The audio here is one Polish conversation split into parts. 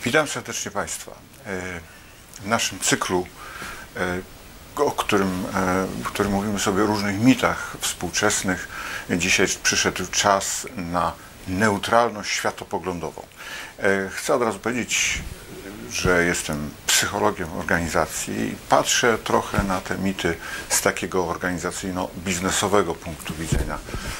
Witam serdecznie Państwa w naszym cyklu, w którym mówimy sobie o różnych mitach współczesnych. Dzisiaj przyszedł czas na neutralność światopoglądową. Chcę od razu powiedzieć, że jestem psychologiem organizacji i patrzę trochę na te mity z takiego organizacyjno-biznesowego punktu widzenia.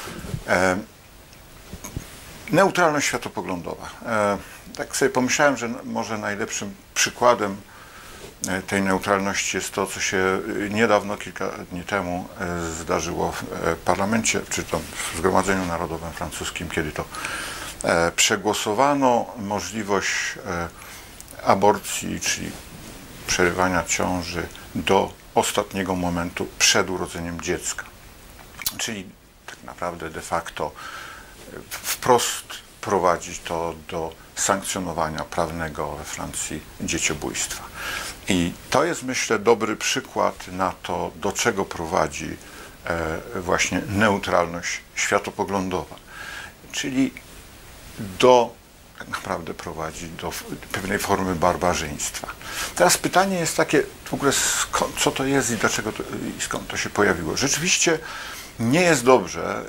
Neutralność światopoglądowa. Tak sobie pomyślałem, że może najlepszym przykładem tej neutralności jest to, co się niedawno, kilka dni temu zdarzyło w parlamencie, czy to w Zgromadzeniu Narodowym Francuskim, kiedy to przegłosowano możliwość aborcji, czyli przerywania ciąży do ostatniego momentu przed urodzeniem dziecka. Czyli tak naprawdę de facto wprost prowadzi to do sankcjonowania prawnego we Francji dzieciobójstwa. I to jest, myślę, dobry przykład na to, do czego prowadzi właśnie neutralność światopoglądowa. Czyli tak naprawdę prowadzi do pewnej formy barbarzyństwa. Teraz pytanie jest takie, w ogóle co to jest i dlaczego i skąd to się pojawiło. Rzeczywiście nie jest dobrze,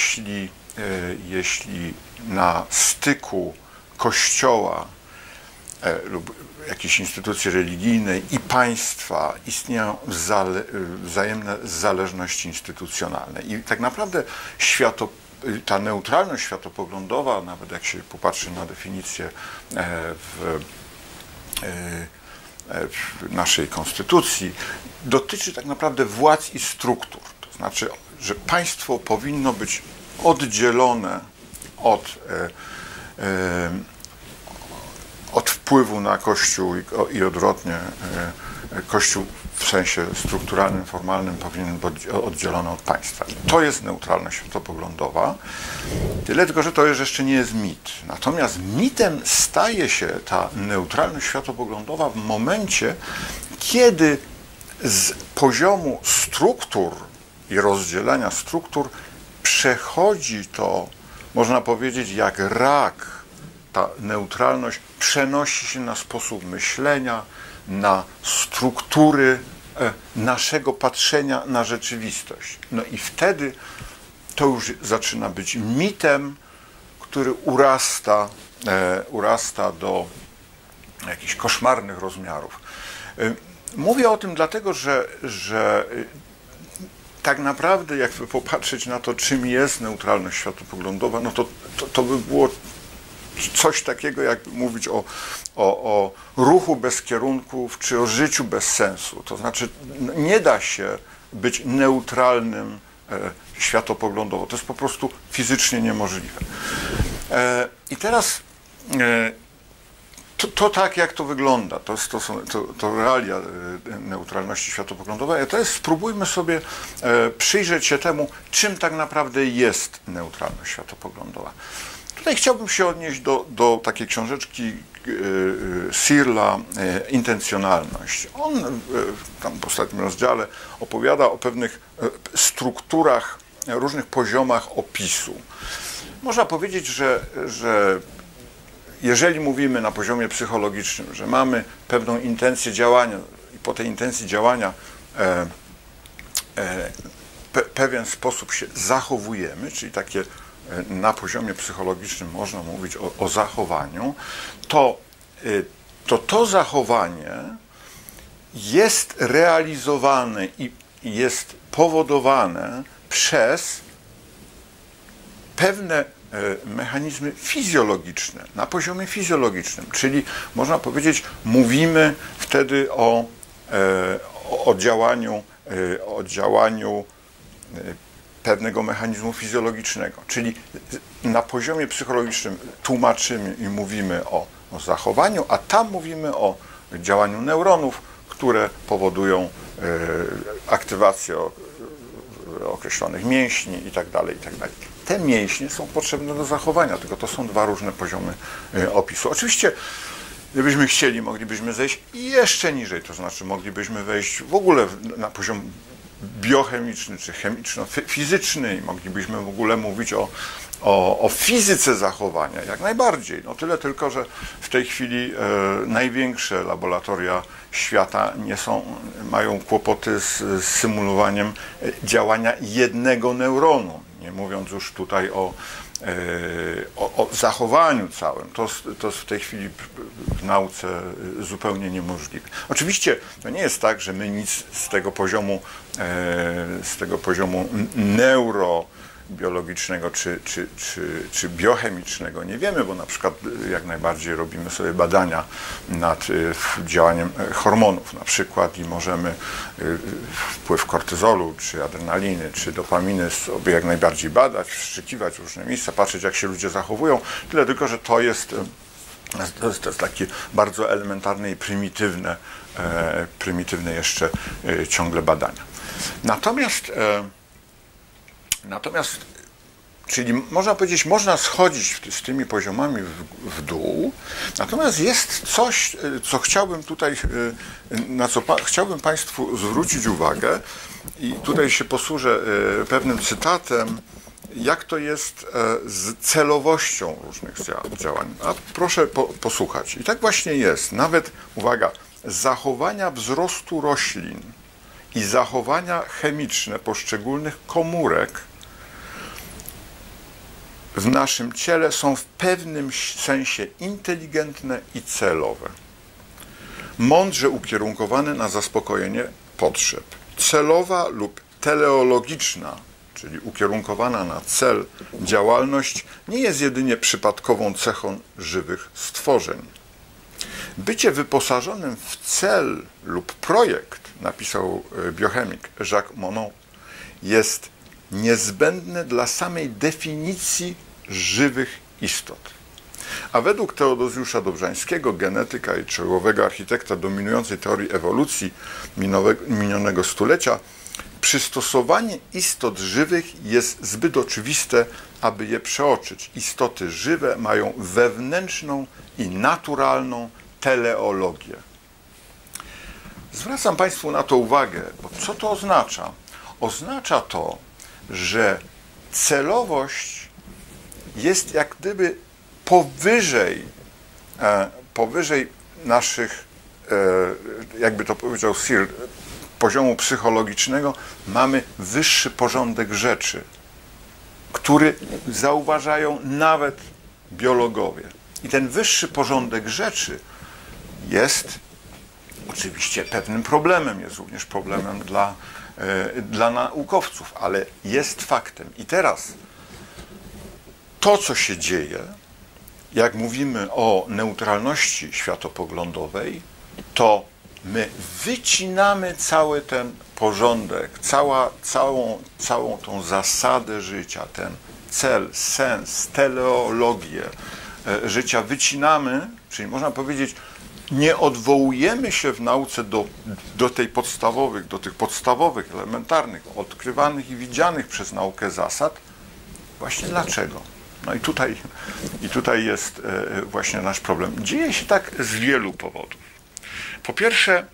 jeśli na styku Kościoła lub jakiejś instytucji religijnej i państwa istnieją wzajemne zależności instytucjonalne. I tak naprawdę ta neutralność światopoglądowa, nawet jak się popatrzy na definicję w naszej konstytucji, dotyczy tak naprawdę władz i struktur. To znaczy, że państwo powinno być oddzielone od wpływu na Kościół i odwrotnie. Kościół w sensie strukturalnym, formalnym powinien być oddzielony od państwa. I to jest neutralność światopoglądowa. Tyle tylko, że to jeszcze nie jest mit. Natomiast mitem staje się ta neutralność światopoglądowa w momencie, kiedy z poziomu struktur i rozdzielania struktur przechodzi to, można powiedzieć, jak rak, ta neutralność przenosi się na sposób myślenia, na struktury naszego patrzenia na rzeczywistość. No i wtedy to już zaczyna być mitem, który urasta do jakichś koszmarnych rozmiarów. Mówię o tym dlatego, że tak naprawdę, jakby popatrzeć na to, czym jest neutralność światopoglądowa, no to by było coś takiego, jak mówić o ruchu bez kierunków, czy o życiu bez sensu. To znaczy, nie da się być neutralnym światopoglądowo. To jest po prostu fizycznie niemożliwe. I teraz to tak, jak to wygląda, to realia neutralności światopoglądowej, a teraz spróbujmy sobie przyjrzeć się temu, czym tak naprawdę jest neutralność światopoglądowa. Tutaj chciałbym się odnieść do takiej książeczki Searla Intencjonalność. On tam w ostatnim rozdziale opowiada o pewnych strukturach, różnych poziomach opisu. Można powiedzieć, że jeżeli mówimy na poziomie psychologicznym, że mamy pewną intencję działania i po tej intencji działania pewien sposób się zachowujemy, czyli takie na poziomie psychologicznym można mówić o zachowaniu, to zachowanie jest realizowane i jest powodowane przez pewne mechanizmy fizjologiczne, na poziomie fizjologicznym, czyli można powiedzieć, mówimy wtedy o działaniu pewnego mechanizmu fizjologicznego, czyli na poziomie psychologicznym tłumaczymy i mówimy o zachowaniu, a tam mówimy o działaniu neuronów, które powodują aktywację określonych mięśni itd., itd. Te mięśnie są potrzebne do zachowania, tylko to są dwa różne poziomy opisu. Oczywiście, gdybyśmy chcieli, moglibyśmy zejść jeszcze niżej, to znaczy moglibyśmy wejść w ogóle na poziom biochemiczny czy chemiczno-fizyczny i moglibyśmy w ogóle mówić o fizyce zachowania, jak najbardziej. No tyle tylko, że w tej chwili największe laboratoria świata mają kłopoty z symulowaniem działania jednego neuronu, nie mówiąc już tutaj o zachowaniu całym. To jest w tej chwili w nauce zupełnie niemożliwe. Oczywiście to nie jest tak, że my nic z tego poziomu neurobiologicznego czy biochemicznego nie wiemy, bo na przykład jak najbardziej robimy sobie badania nad działaniem hormonów na przykład i możemy wpływ kortyzolu, czy adrenaliny, czy dopaminy sobie jak najbardziej badać, wszczykiwać w różne miejsca, patrzeć jak się ludzie zachowują, tyle tylko, że to jest takie bardzo elementarne i prymitywne jeszcze ciągle badania. Natomiast, czyli można powiedzieć, można schodzić z tymi poziomami w dół, natomiast jest coś, co chciałbym tutaj, na co chciałbym Państwu zwrócić uwagę i tutaj się posłużę pewnym cytatem, jak to jest z celowością różnych działań. A proszę posłuchać. I tak właśnie jest. Nawet, uwaga, zachowania wzrostu roślin i zachowania chemiczne poszczególnych komórek w naszym ciele są w pewnym sensie inteligentne i celowe. Mądrze ukierunkowane na zaspokojenie potrzeb. Celowa lub teleologiczna, czyli ukierunkowana na cel działalność, nie jest jedynie przypadkową cechą żywych stworzeń. Bycie wyposażonym w cel lub projekt, napisał biochemik Jacques Monod, jest niezbędne dla samej definicji żywych istot. A według Teodozjusza Dobrzańskiego, genetyka i czołowego architekta dominującej teorii ewolucji minionego stulecia, przystosowanie istot żywych jest zbyt oczywiste, aby je przeoczyć. Istoty żywe mają wewnętrzną i naturalną teleologię. Zwracam Państwu na to uwagę, bo co to oznacza? Oznacza to, że celowość jest jak gdyby powyżej naszych, jakby to powiedział Searle, poziomu psychologicznego, mamy wyższy porządek rzeczy, który zauważają nawet biologowie. I ten wyższy porządek rzeczy jest oczywiście pewnym problemem, jest również problemem dla naukowców, ale jest faktem. I teraz to, co się dzieje, jak mówimy o neutralności światopoglądowej, to my wycinamy cały ten porządek, całą tą zasadę życia, ten cel, sens, teleologię życia wycinamy, czyli można powiedzieć, nie odwołujemy się w nauce do tych podstawowych, elementarnych, odkrywanych i widzianych przez naukę zasad. Właśnie dlaczego? No i tutaj jest właśnie nasz problem. Dzieje się tak z wielu powodów. Po pierwsze,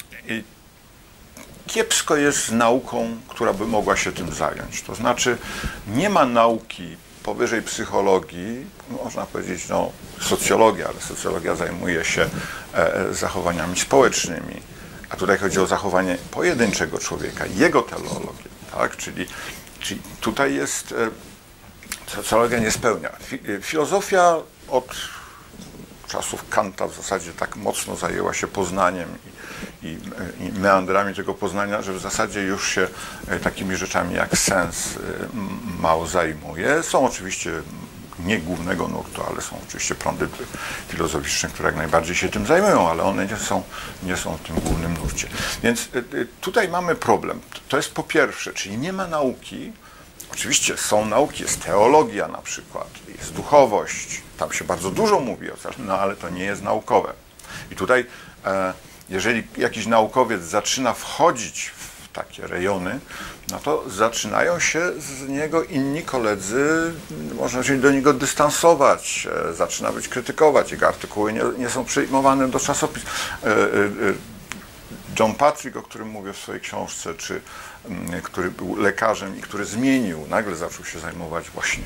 kiepsko jest z nauką, która by mogła się tym zająć. To znaczy, nie ma nauki powyżej psychologii, można powiedzieć, no, socjologia, ale socjologia zajmuje się zachowaniami społecznymi, a tutaj chodzi o zachowanie pojedynczego człowieka, jego teleologię, tak? Czyli tutaj jest, socjologia nie spełnia. Filozofia od czasów Kanta w zasadzie tak mocno zajęła się poznaniem i meandrami tego poznania, że w zasadzie już się takimi rzeczami jak sens mało zajmuje. Są oczywiście nie głównego nurtu, ale są oczywiście prądy filozoficzne, które jak najbardziej się tym zajmują, ale one nie są w tym głównym nurcie. Więc tutaj mamy problem. To jest po pierwsze, czyli nie ma nauki. Oczywiście są nauki, jest teologia na przykład, jest duchowość, tam się bardzo dużo mówi o tym, no ale to nie jest naukowe. I tutaj, jeżeli jakiś naukowiec zaczyna wchodzić w takie rejony, no to zaczynają się z niego inni koledzy, można się do niego dystansować, zaczyna być krytykować, jego artykuły nie są przyjmowane do czasopism. John Patrick, o którym mówię w swojej książce, czy który był lekarzem i który zmienił, nagle zaczął się zajmować właśnie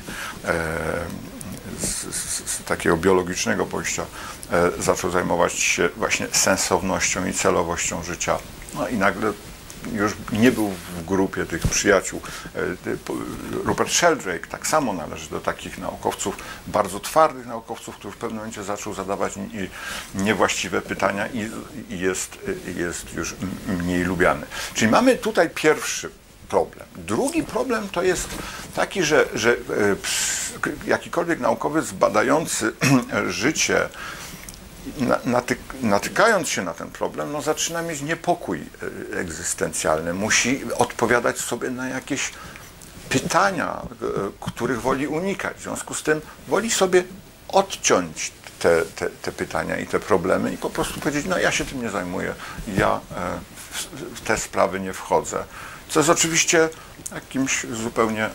z takiego biologicznego podejścia, zaczął zajmować się właśnie sensownością i celowością życia. No i nagle już nie był w grupie tych przyjaciół. Rupert Sheldrake tak samo należy do takich naukowców, bardzo twardych naukowców, który w pewnym momencie zaczął zadawać niewłaściwe pytania i jest już mniej lubiany. Czyli mamy tutaj pierwszy problem. Drugi problem to jest taki, że jakikolwiek naukowiec badający życie, natykając się na ten problem, no zaczyna mieć niepokój egzystencjalny. Musi odpowiadać sobie na jakieś pytania, których woli unikać. W związku z tym woli sobie odciąć te pytania i te problemy i po prostu powiedzieć, no ja się tym nie zajmuję, ja w te sprawy nie wchodzę. Co jest oczywiście jakimś zupełnie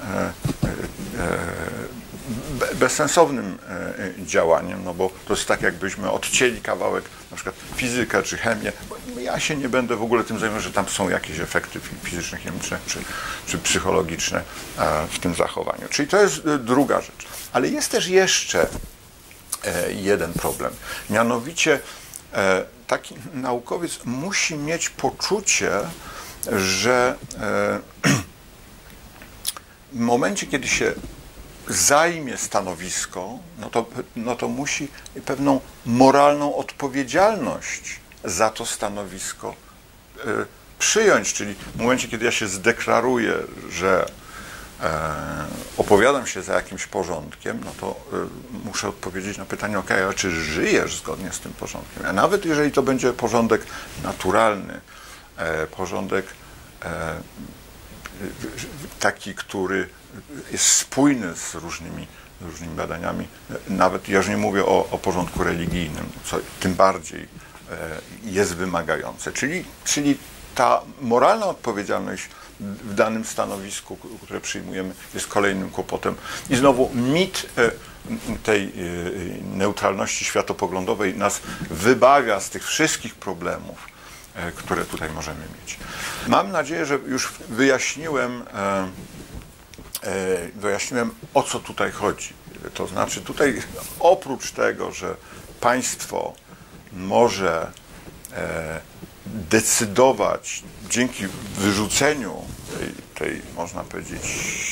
bezsensownym działaniem, no bo to jest tak, jakbyśmy odcięli kawałek, na przykład fizykę czy chemię, bo ja się nie będę w ogóle tym zajmował, że tam są jakieś efekty fizyczne, chemiczne czy psychologiczne w tym zachowaniu. Czyli to jest druga rzecz. Ale jest też jeszcze jeden problem. Mianowicie taki naukowiec musi mieć poczucie, że w momencie, kiedy się zajmie stanowisko, no to musi pewną moralną odpowiedzialność za to stanowisko przyjąć. Czyli w momencie, kiedy ja się zdeklaruję, że opowiadam się za jakimś porządkiem, no to muszę odpowiedzieć na pytanie, ok, a czy żyjesz zgodnie z tym porządkiem? A nawet jeżeli to będzie porządek naturalny, porządek taki, który jest spójny z różnymi badaniami, nawet ja już nie mówię o porządku religijnym, co tym bardziej jest wymagające. Czyli ta moralna odpowiedzialność w danym stanowisku, które przyjmujemy, jest kolejnym kłopotem. I znowu mit tej neutralności światopoglądowej nas wybawia z tych wszystkich problemów, które tutaj możemy mieć. Mam nadzieję, że już wyjaśniłem, o co tutaj chodzi. To znaczy tutaj oprócz tego, że państwo może decydować dzięki wyrzuceniu tej można powiedzieć,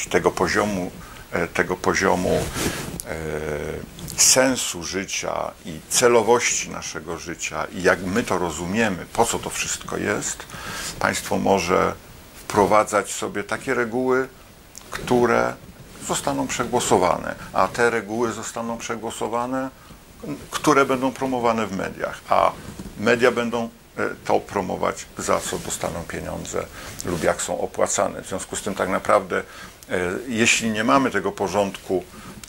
tego poziomu sensu życia i celowości naszego życia i jak my to rozumiemy, po co to wszystko jest, państwo może wprowadzać sobie takie reguły, które zostaną przegłosowane, a te reguły zostaną przegłosowane, które będą promowane w mediach, a media będą to promować, za co dostaną pieniądze lub jak są opłacane. W związku z tym tak naprawdę, jeśli nie mamy tego porządku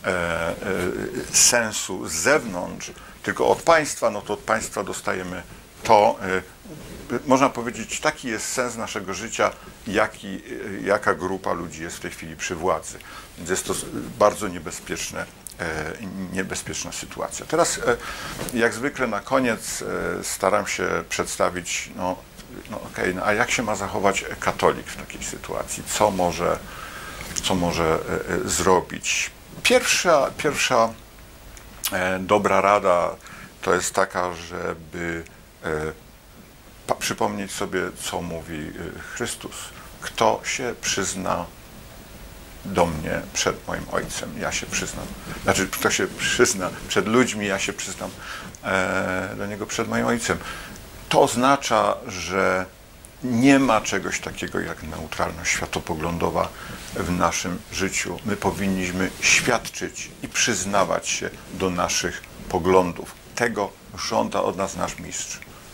sensu z zewnątrz, tylko od państwa, no to od państwa dostajemy to, można powiedzieć, taki jest sens naszego życia, jaka grupa ludzi jest w tej chwili przy władzy. Więc jest to bardzo niebezpieczna sytuacja. Teraz, jak zwykle na koniec staram się przedstawić, a jak się ma zachować katolik w takiej sytuacji? Co może zrobić? Pierwsza dobra rada to jest taka, żeby przypomnieć sobie, co mówi Chrystus. Kto się przyzna do mnie przed moim Ojcem, ja się przyznam. Znaczy, kto się przyzna przed ludźmi, ja się przyznam do Niego przed moim Ojcem. To oznacza, że nie ma czegoś takiego jak neutralność światopoglądowa w naszym życiu. My powinniśmy świadczyć i przyznawać się do naszych poglądów. Tego żąda od nas nasz mistrz,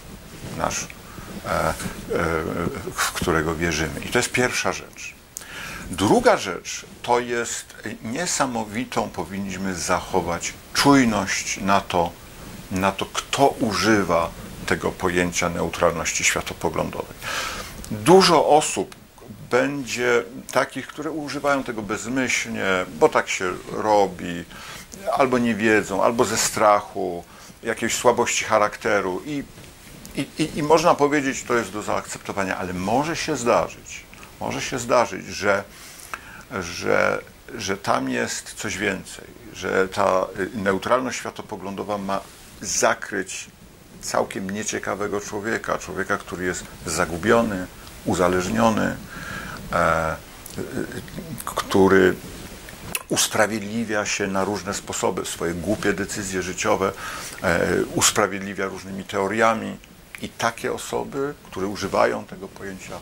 w którego wierzymy. I to jest pierwsza rzecz. Druga rzecz to jest niesamowitą powinniśmy zachować czujność na to, kto używa tego pojęcia neutralności światopoglądowej. Dużo osób będzie takich, które używają tego bezmyślnie, bo tak się robi, albo nie wiedzą, albo ze strachu, jakiejś słabości charakteru I można powiedzieć, to jest do zaakceptowania, ale może się zdarzyć, że tam jest coś więcej, że ta neutralność światopoglądowa ma zakryć całkiem nieciekawego człowieka, który jest zagubiony, uzależniony, który usprawiedliwia się na różne sposoby swoje głupie decyzje życiowe, usprawiedliwia różnymi teoriami i takie osoby, które używają tego pojęcia,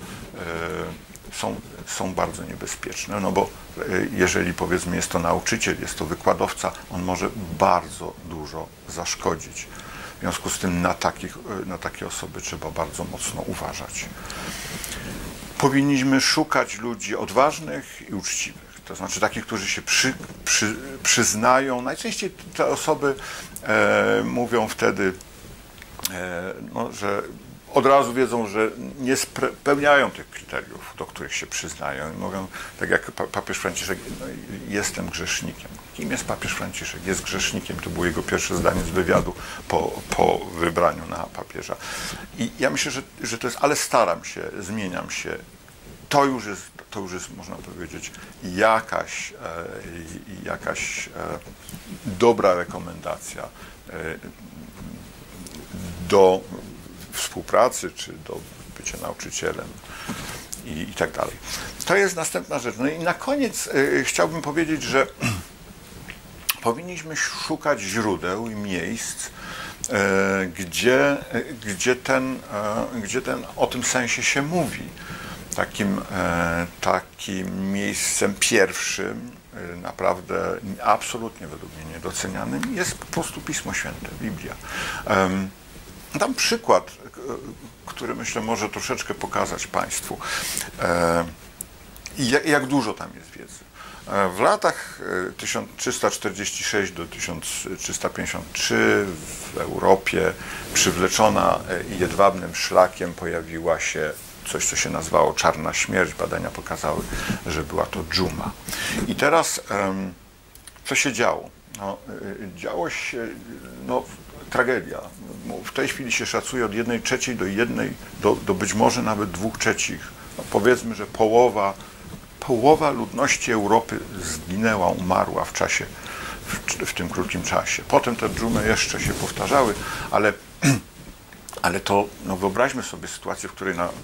są bardzo niebezpieczne, no bo jeżeli powiedzmy jest to nauczyciel, jest to wykładowca, on może bardzo dużo zaszkodzić. W związku z tym na takie osoby trzeba bardzo mocno uważać. Powinniśmy szukać ludzi odważnych i uczciwych. To znaczy takich, którzy się przyznają. Najczęściej te osoby mówią wtedy, że od razu wiedzą, że nie spełniają tych kryteriów, do których się przyznają. I mówią, tak jak papież Franciszek, no, jestem grzesznikiem. Kim jest papież Franciszek? Jest grzesznikiem. To było jego pierwsze zdanie z wywiadu po wybraniu na papieża. I ja myślę, że to jest, ale staram się, zmieniam się. To już jest, można powiedzieć, jakaś dobra rekomendacja do współpracy, czy do bycia nauczycielem i tak dalej. To jest następna rzecz. No i na koniec chciałbym powiedzieć, że powinniśmy szukać źródeł i miejsc, gdzie ten o tym sensie się mówi. Takim miejscem pierwszym, naprawdę absolutnie według mnie niedocenianym, jest po prostu Pismo Święte, Biblia. Dam przykład, który myślę może troszeczkę pokazać Państwu, jak dużo tam jest wiedzy. W latach 1346 do 1353 w Europie przywleczona jedwabnym szlakiem pojawiła się coś, co się nazywało czarna śmierć. Badania pokazały, że była to dżuma. I teraz co się działo? No, działo się tragedia. W tej chwili się szacuje od 1/3 do być może nawet 2/3. No, powiedzmy, że połowa ludności Europy zginęła, umarła w tym krótkim czasie. Potem te dżumy jeszcze się powtarzały, ale to, no wyobraźmy sobie sytuację, w której na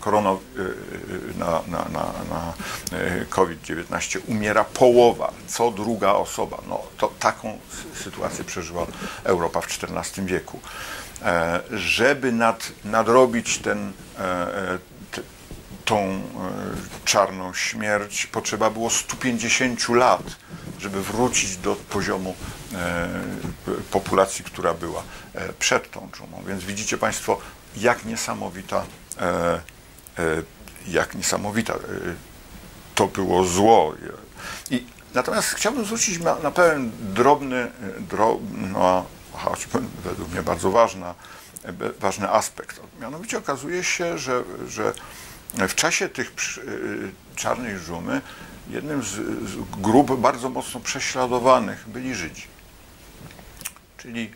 COVID-19 umiera połowa, co druga osoba. No, to taką sytuację przeżyła Europa w XIV wieku. Żeby nadrobić tą czarną śmierć, potrzeba było 150 lat, żeby wrócić do poziomu populacji, która była przed tą dżumą. Więc widzicie Państwo, jak niesamowita to było zło. Natomiast chciałbym zwrócić na pewien choć według mnie bardzo ważny aspekt. Mianowicie okazuje się, że w czasie tych czarnej dżumy jednym z grup bardzo mocno prześladowanych byli Żydzi. Czyli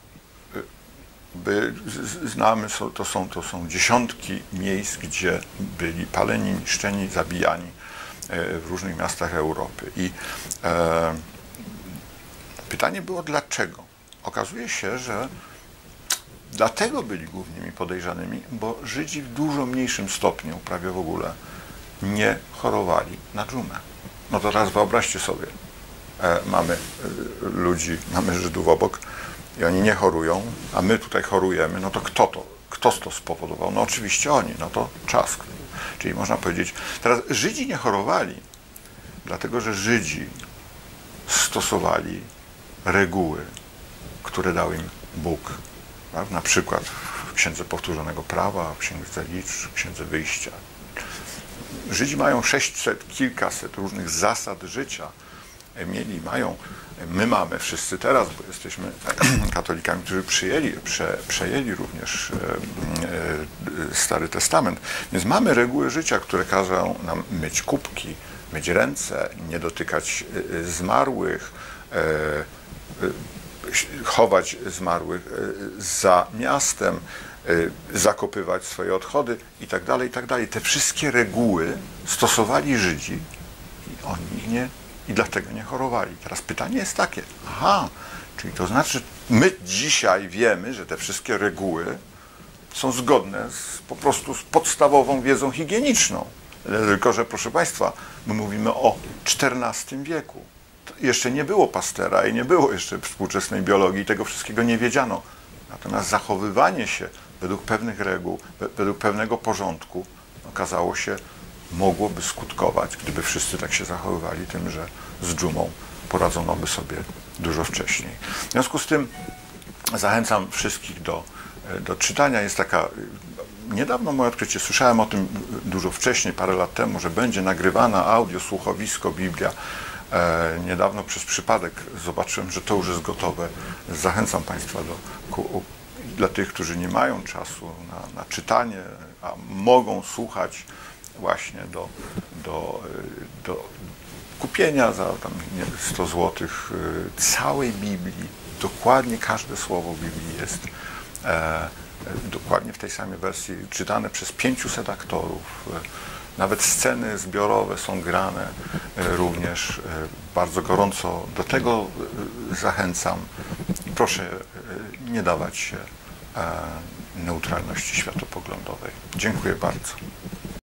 znamy, to są dziesiątki miejsc, gdzie byli paleni, niszczeni, zabijani w różnych miastach Europy. I pytanie było dlaczego? Okazuje się, że dlatego byli głównymi podejrzanymi, bo Żydzi w dużo mniejszym stopniu, prawie w ogóle, nie chorowali na dżumę. No to teraz wyobraźcie sobie, mamy Żydów obok i oni nie chorują, a my tutaj chorujemy, no to kto to spowodował? No oczywiście oni, no to czas. Czyli można powiedzieć, teraz Żydzi nie chorowali, dlatego że Żydzi stosowali reguły, które dał im Bóg. Na przykład w Księdze Powtórzonego Prawa, w Księdze Liczb, w Księdze Wyjścia. Żydzi mają kilkaset różnych zasad życia. My mamy wszyscy teraz, bo jesteśmy katolikami, którzy przejęli również Stary Testament. Więc mamy reguły życia, które każą nam myć kubki, myć ręce, nie dotykać zmarłych, chować zmarłych za miastem, zakopywać swoje odchody i tak dalej, i tak dalej. Te wszystkie reguły stosowali Żydzi i oni i dlatego nie chorowali. Teraz pytanie jest takie, czyli to znaczy, my dzisiaj wiemy, że te wszystkie reguły są zgodne po prostu z podstawową wiedzą higieniczną. Tylko że, proszę Państwa, my mówimy o XIV wieku. To jeszcze nie było Pastera i nie było jeszcze współczesnej biologii, tego wszystkiego nie wiedziano. Natomiast zachowywanie się według pewnych reguł, według pewnego porządku, okazało się, mogłoby skutkować, gdyby wszyscy tak się zachowywali, tym, że z dżumą poradzono by sobie dużo wcześniej. W związku z tym zachęcam wszystkich do czytania. Jest taka, niedawno moje odkrycie, słyszałem o tym dużo wcześniej, parę lat temu, że będzie nagrywana audio, słuchowisko, Biblia. Niedawno przez przypadek zobaczyłem, że to już jest gotowe. Zachęcam Państwa dla tych, którzy nie mają czasu na czytanie, a mogą słuchać, właśnie do kupienia za tam 100 zł całej Biblii. Dokładnie każde słowo Biblii jest dokładnie w tej samej wersji, czytane przez 500 aktorów. Nawet sceny zbiorowe są grane również. Bardzo gorąco do tego zachęcam. Proszę nie dawać się neutralności światopoglądowej. Dziękuję bardzo.